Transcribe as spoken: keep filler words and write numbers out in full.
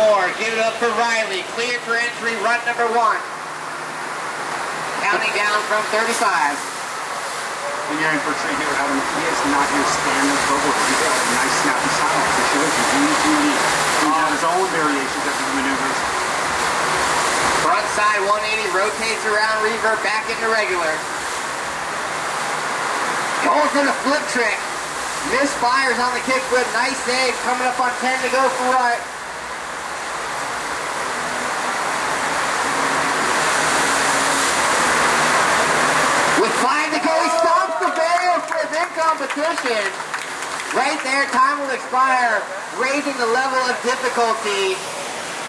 four. Give it up for Riley. Clear for entry, run number one. Counting down from thirty-five. When you're in for a treat here, Adam, he is not your standard snowboarder. He's got a nice snappy style. He shows you unique to unique. He's got his own variations of his maneuvers. Front side one eighty, rotates around, revert back into regular. Going for the flip trick. Misfires on the kickflip. Nice save. Coming up on ten to go for right. With five to go, he stomps the barrier for his in competition. Right there, time will expire, raising the level of difficulty.